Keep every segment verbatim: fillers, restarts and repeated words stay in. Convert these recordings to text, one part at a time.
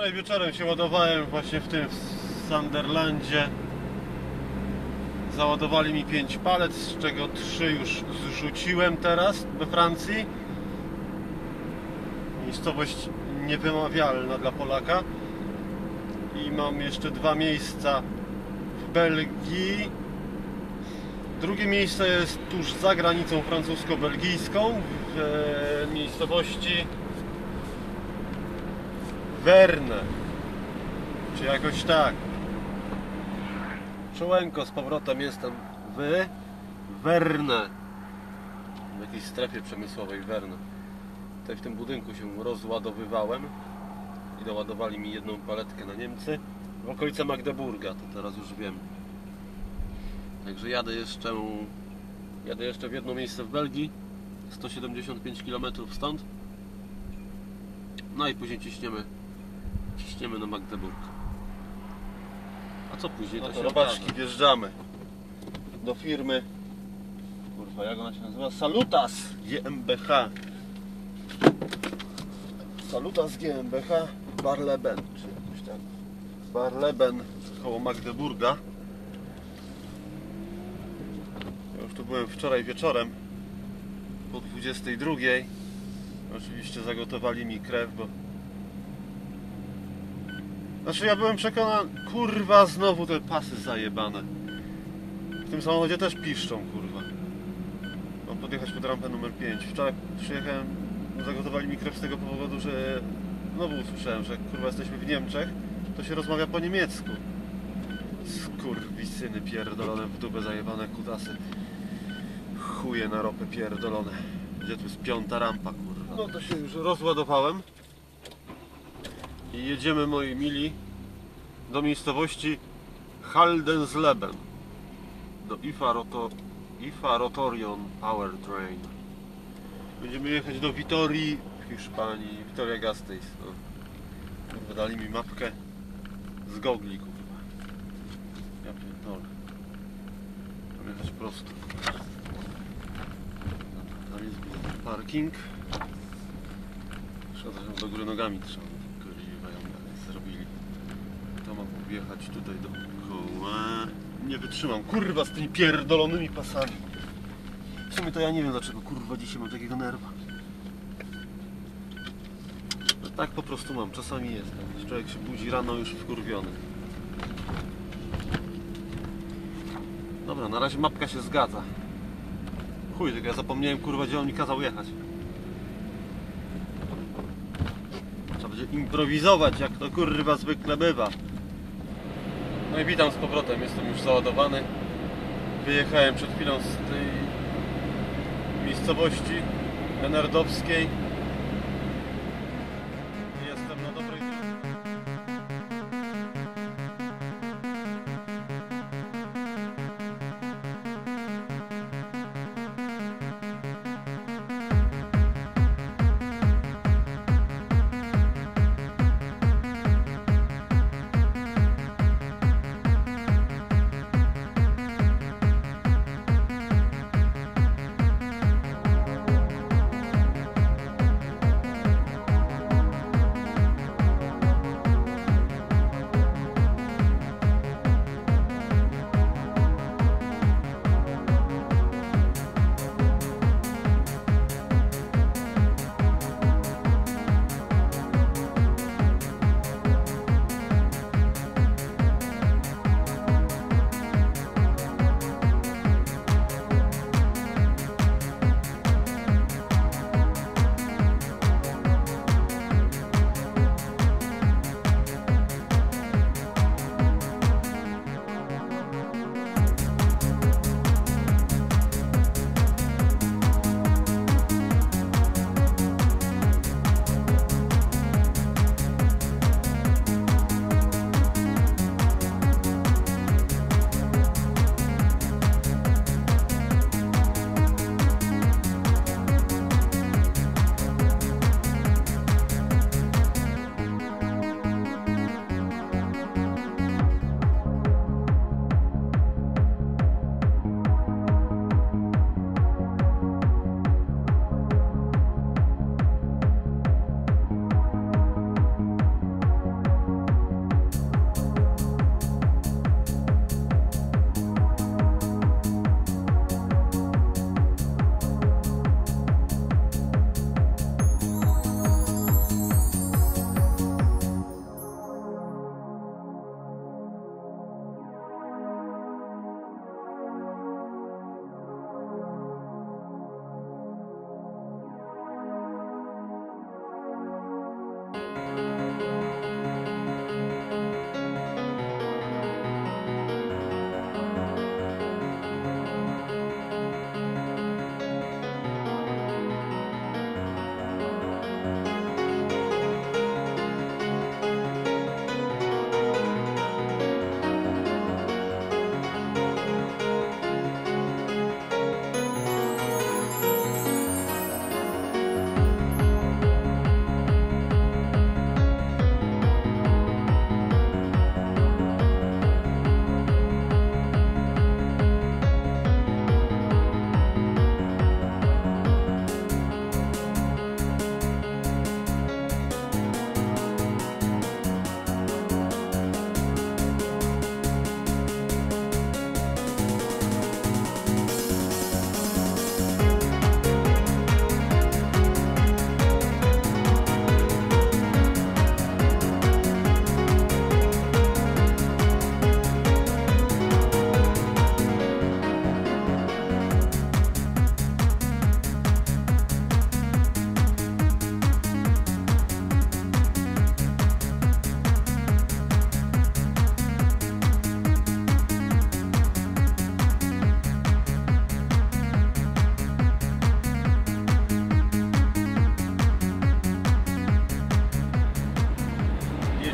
Wczoraj wieczorem się ładowałem właśnie w tym w Sunderlandzie. Załadowali mi pięć palet, z czego trzy już zrzuciłem teraz we Francji. Miejscowość niewymawialna dla Polaka. I mam jeszcze dwa miejsca w Belgii. Drugie miejsce jest tuż za granicą francusko-belgijską, w e, miejscowości Verne, czy jakoś tak. Czołenko, z powrotem jestem w Verne, w jakiejś strefie przemysłowej Verne. Tutaj w tym budynku się rozładowywałem i doładowali mi jedną paletkę na Niemcy w okolice Magdeburga, to teraz już wiem. Także jadę jeszcze, jadę jeszcze w jedno miejsce w Belgii, sto siedemdziesiąt pięć kilometrów stąd. No i później ciśniemy, ciśniemy na Magdeburg. A co później? No to, to robaczki, wjeżdżamy do firmy, kurwa, jak ona się nazywa? Salutas G m b H. Salutas G m b H Barleben, czy jakoś tak. Barleben koło Magdeburga. Ja już tu byłem wczoraj wieczorem po dwudziestej drugiej. Oczywiście zagotowali mi krew, bo... Znaczy ja byłem przekonany... Kurwa, znowu te pasy zajebane. W tym samochodzie też piszczą, kurwa. Mam podjechać pod rampę numer pięć. Wczoraj przyjechałem, zagotowali mi krew z tego powodu, że... Znowu usłyszałem, że kurwa jesteśmy w Niemczech, to się rozmawia po niemiecku. Skurwisyny pierdolone, w dupę zajebane kutasy. Chuje na ropę pierdolone. Gdzie tu jest piąta rampa, kurwa. No to się już rozładowałem. I jedziemy, moi mili, do miejscowości Haldensleben. Do I F A, Roto, I F A Rotorion Powertrain. Będziemy jechać do Vitorii w Hiszpanii. Vitoria Gasteiz. No. Wydali mi mapkę z gogli, kurwa. Ja pierdolę. Mam jechać prosto. Tam jest parking. Trzeba do góry nogami trzeba. Kurwa, ją dalej zrobili. To mam wjechać tutaj do koła. Nie wytrzymam, kurwa, z tymi pierdolonymi pasami. W sumie to ja nie wiem, dlaczego, kurwa, dzisiaj mam takiego nerwa. No tak po prostu mam, czasami jest. Człowiek się budzi rano już wkurwiony. Dobra, na razie mapka się zgadza. Chuj, tylko ja zapomniałem, kurwa, gdzie on mi kazał jechać. Trzeba będzie improwizować, jak to, kurwa, zwykle bywa. No i witam z powrotem, jestem już załadowany. Wyjechałem przed chwilą z tej miejscowości Enerdowskiej. Jestem na dobrej drodze.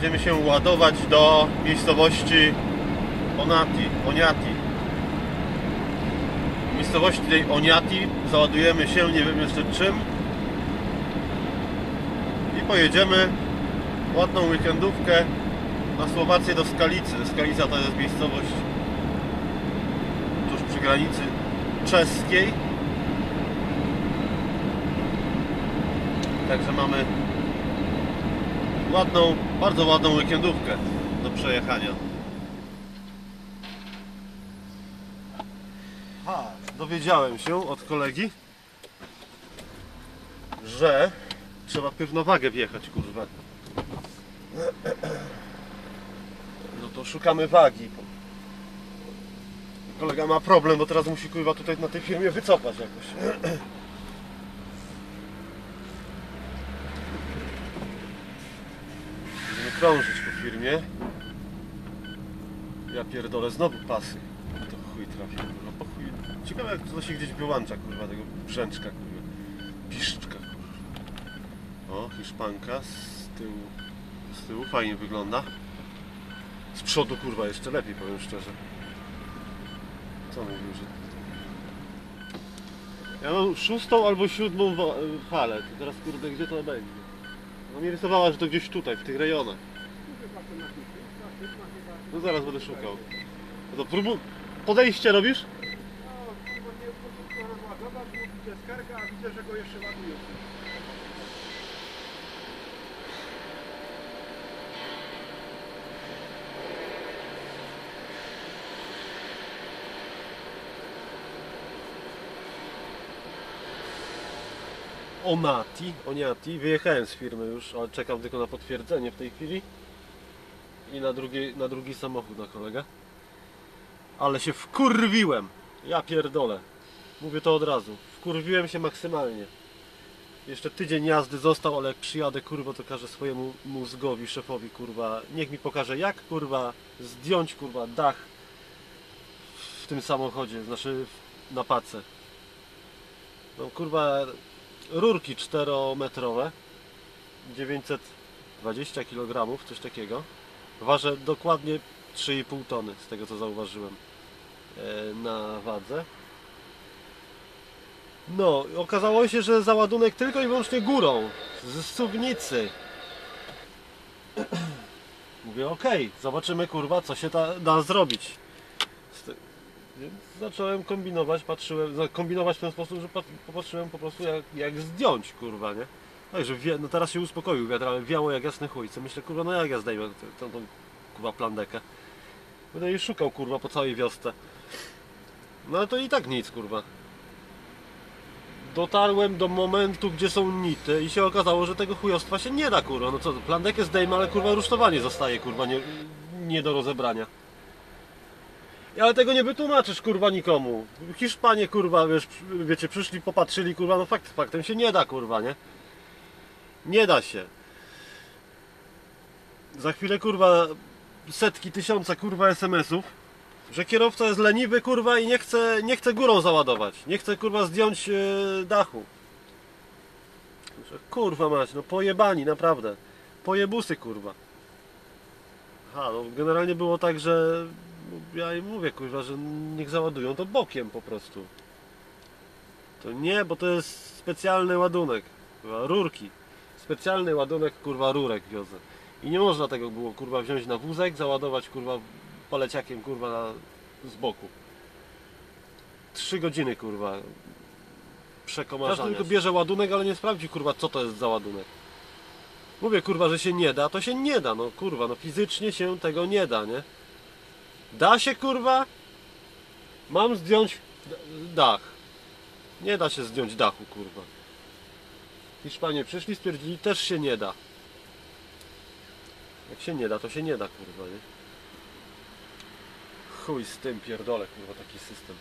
Jedziemy się ładować do miejscowości Onati, Oniati. W miejscowości tej Oniati załadujemy się, nie wiem jeszcze czym, i pojedziemy ładną weekendówkę na Słowację do Skalicy. Skalica to jest miejscowość tuż przy granicy czeskiej. Także mamy ładną, bardzo ładną weekendówkę do przejechania. Ha, dowiedziałem się od kolegi, że trzeba pierw na wagę wjechać, kurwa. No to szukamy wagi. Kolega ma problem, bo teraz musi, kurwa, tutaj na tej firmie wycofać jakoś. Będziemy krążyć po firmie. Ja pierdolę, znowu pasy. To chuj trafi, kurwa, po chuj. Ciekawe, jak to się gdzieś wyłącza, kurwa, tego brzęczka, kurwa. Piszczka, kurwa. O, Hiszpanka z tyłu. Z tyłu fajnie wygląda. Z przodu, kurwa, jeszcze lepiej, powiem szczerze. Co mówił, że... Ja mam szóstą albo siódmą falę. To teraz, kurde, gdzie to będzie? No mi rysowała, że to gdzieś tutaj, w tych rejonach. No zaraz będę szukał. No to próbuj... Podejście robisz? No, bo nie muszę go rozładować, bo widzę skarga, a widzę, że go jeszcze ładują. Onati, Oniati. Wyjechałem z firmy już, ale czekam tylko na potwierdzenie w tej chwili. I na drugi, na drugi samochód na kolegę. Ale się wkurwiłem. Ja pierdolę. Mówię to od razu. Wkurwiłem się maksymalnie. Jeszcze tydzień jazdy został, ale jak przyjadę, kurwa, to każę swojemu mózgowi, szefowi, kurwa, niech mi pokaże, jak, kurwa, zdjąć, kurwa, dach w tym samochodzie, znaczy na pace. No, kurwa, rurki czterometrowe, dziewięćset dwadzieścia kilogramów, coś takiego. Waży dokładnie trzy i pół tony, z tego co zauważyłem na wadze. No, okazało się, że załadunek tylko i wyłącznie górą, z suwnicy. Mówię, okej, okay, zobaczymy, kurwa, co się da, da zrobić. Więc zacząłem kombinować, patrzyłem, kombinować w ten sposób, że popatrzyłem po prostu, jak, jak zdjąć, kurwa, nie? No i że wie, no teraz się uspokoił wiatr, ale wiało jak jasny chuj. Co myślę, kurwa, no jak ja zdejmę tą, tą kurwa plandekę. Będę jej szukał, kurwa, po całej wiosce. No ale to i tak nic, kurwa. Dotarłem do momentu, gdzie są nity i się okazało, że tego chujostwa się nie da, kurwa. No co, plandekę zdejmę, ale kurwa rusztowanie zostaje, kurwa, nie, nie do rozebrania. Ale tego nie wytłumaczysz, kurwa, nikomu. Hiszpanie, kurwa, wiesz, wiecie, przyszli, popatrzyli, kurwa, no fakt faktem się nie da, kurwa, nie? Nie da się. Za chwilę, kurwa, setki, tysiące, kurwa, es em esów, że kierowca jest leniwy, kurwa, i nie chce, nie chce górą załadować. Nie chce, kurwa, zdjąć yy, dachu. Kurwa mać, no pojebani, naprawdę. Pojebusy, kurwa. Aha, no generalnie było tak, że ja im mówię, kurwa, że niech załadują to bokiem po prostu. To nie, bo to jest specjalny ładunek, kurwa, rurki. Specjalny ładunek, kurwa, rurek wiozę. I nie można tego było, kurwa, wziąć na wózek, załadować, kurwa, paleciakiem, kurwa, na, z boku. Trzy godziny, kurwa, przekomarzania. Każdy tylko bierze ładunek, ale nie sprawdzi, kurwa, co to jest za ładunek. Mówię, kurwa, że się nie da, to się nie da, no kurwa, no fizycznie się tego nie da, nie? Da się, kurwa? Mam zdjąć dach. Nie da się zdjąć dachu, kurwa. Hiszpanie przyszli, stwierdzili, też się nie da. Jak się nie da, to się nie da, kurwa, nie? Chuj z tym, pierdolę, kurwa, taki system.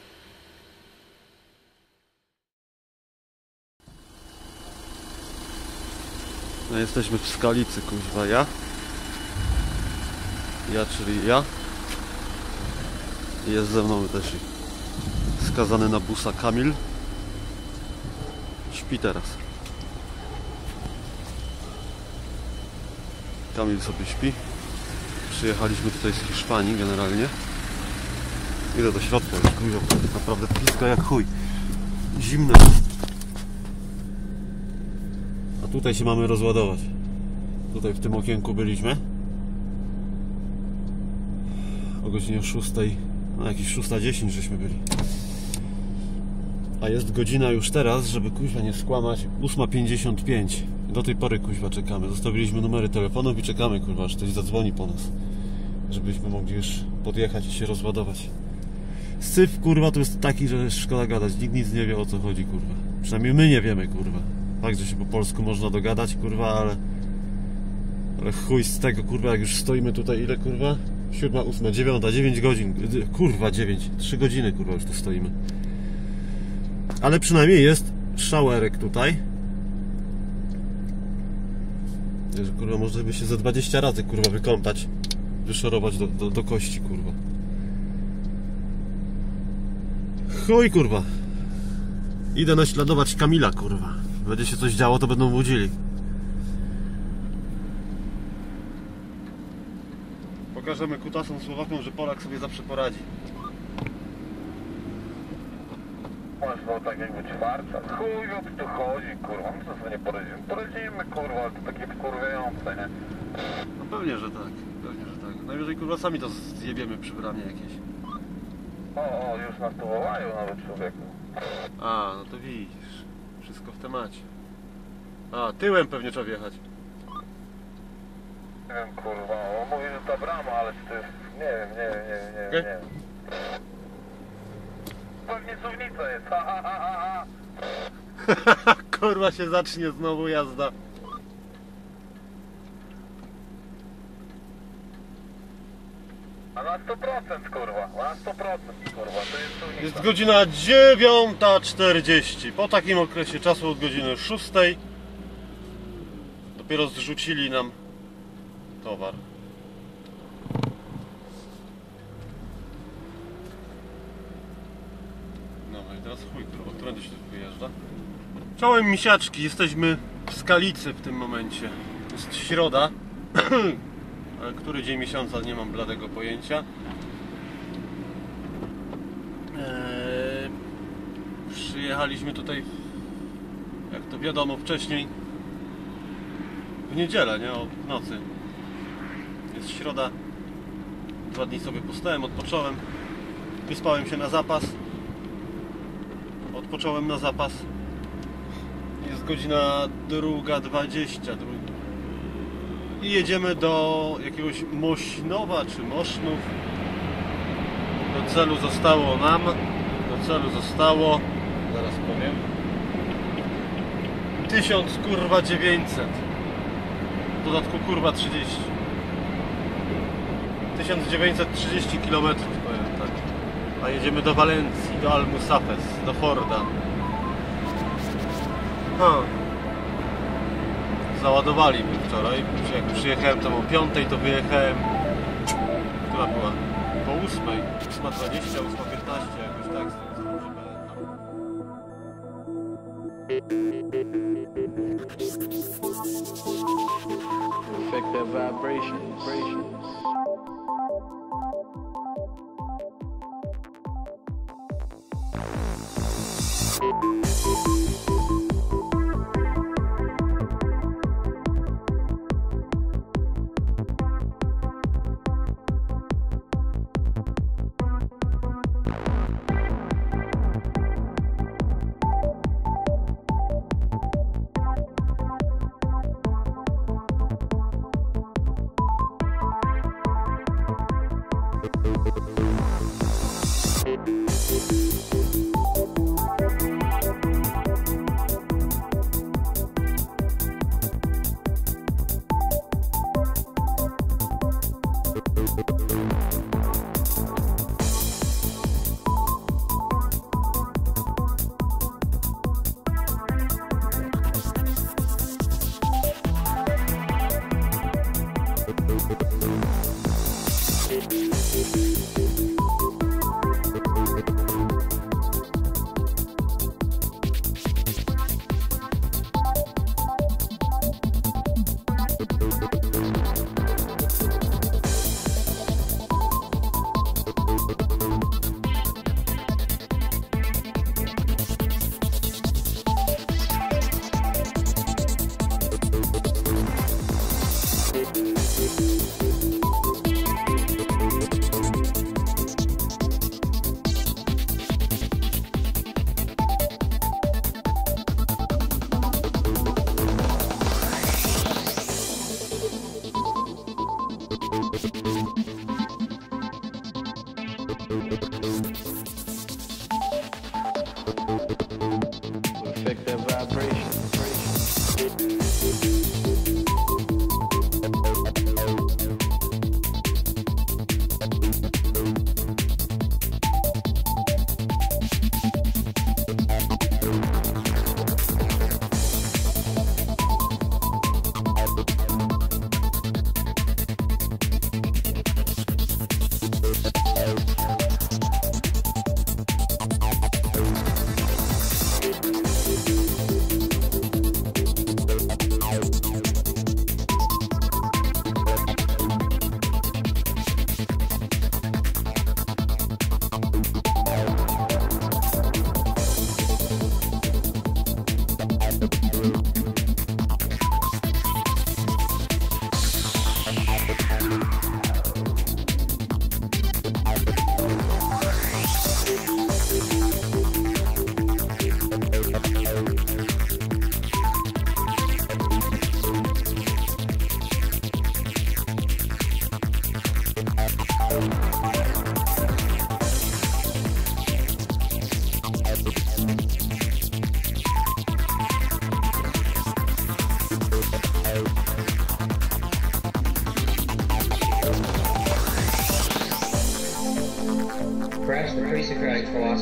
No jesteśmy w Skalicy, kuźwa, ja. Ja, czyli ja. Jest ze mną też skazany na busa Kamil. Śpi teraz. Kamil sobie śpi. Przyjechaliśmy tutaj z Hiszpanii generalnie. Idę do środka, już kurwa, naprawdę piska jak chuj. Zimno. A tutaj się mamy rozładować. Tutaj w tym okienku byliśmy. O godzinie szóstej, no jakieś szósta dziesięć żeśmy byli. A jest godzina już teraz, żeby kuźwa nie skłamać, ósma pięćdziesiąt pięć. Do tej pory kuźwa czekamy. Zostawiliśmy numery telefonów i czekamy kurwa, aż ktoś zadzwoni po nas. Żebyśmy mogli już podjechać i się rozładować. Syf kurwa to jest taki, że szkoda gadać. Nikt nic nie wie, o co chodzi kurwa. Przynajmniej my nie wiemy kurwa. Fakt, że się po polsku można dogadać kurwa, ale ale chuj z tego kurwa, jak już stoimy tutaj ile kurwa? Siódma, ósma, dziewiąta, dziewięć godzin. Kurwa dziewięć, trzy godziny kurwa już tu stoimy. Ale przynajmniej jest showerek tutaj. Że kurwa można by się ze dwadzieścia razy kurwa wykąpać. Wyszorować do, do, do kości kurwa. Chuj kurwa. Idę naśladować Kamila kurwa. Będzie się coś działo, to będą budzili. Pokażemy kutasom Słowakom, że Polak sobie zawsze poradzi. No tak jakby czwarta. Chuj o co tu chodzi, kurwa. My co sobie nie poradzimy? Poradzimy, kurwa, ale to takie wkurwiające, nie? No pewnie, że tak. Pewnie, że tak. Najwyżej kurwa sami to zjebiemy przy bramie jakieś. O, o, już nas tu wołają nawet, człowieku. A, no to widzisz. Wszystko w temacie. A, tyłem pewnie trzeba wjechać. Nie wiem, kurwa, on mówi, że ta brama, ale to jest... Nie wiem, nie wiem, nie wiem, nie wiem, nie wiem. Pewnie suwnica jest, ha, ha, ha, ha, ha. Kurwa się zacznie znowu jazda. A na sto procent, kurwa, na sto procent, kurwa, to jest suwnica. Jest godzina dziewiąta czterdzieści. Po takim okresie czasu od godziny szóstej dopiero zrzucili nam towar. Dobra, i teraz chuj, kurwa, którędy się tu wyjeżdża? Czołem misiaczki, jesteśmy w Skalicy w tym momencie. Jest środa, ale który dzień miesiąca nie mam bladego pojęcia. Eee, przyjechaliśmy tutaj, jak to wiadomo, wcześniej w niedzielę, nie? O nocy. Jest środa. Dwa dni sobie postałem, odpocząłem. Wyspałem się na zapas. Odpocząłem na zapas. Jest godzina druga dwadzieścia. I jedziemy do jakiegoś Mośnowa czy Mosznów. Do celu zostało nam. Do celu zostało. Zaraz powiem. Tysiąc kurwa dziewięćset. W dodatku kurwa trzydzieści. tysiąc dziewięćset trzydzieści kilometrów, powiem tak. A jedziemy do Walencji, do Almusafes, do Forda. Ha. Załadowali mnie wczoraj. Jak przyjechałem tam o piątej, to wyjechałem. Która była? Po ósmej. ósma dwadzieścia, ósma piętnaście, jakoś tak. Z tego co Affect that vibration. Vibrations.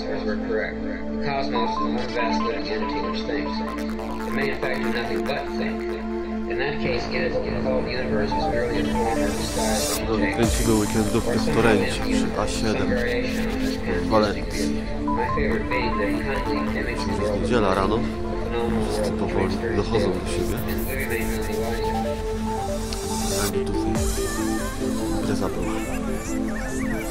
philosophers were correct. The cosmos is one vast living entity which thinks. It may in fact do nothing but think. In that case, it is what we call the universe is merely a form or disguise No, that you take. kręcimy weekendówkę w Torencie przy A Some siedem variation on this w Walencji. pantheistic view. My favorite being that kindly image the world of Niedziela rano, phenomenal wszyscy world powoli of dochodzą do siebie. and we remain none the wiser. Jakby tu impreza była.